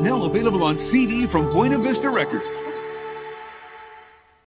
now available on CD from Buena Vista Records.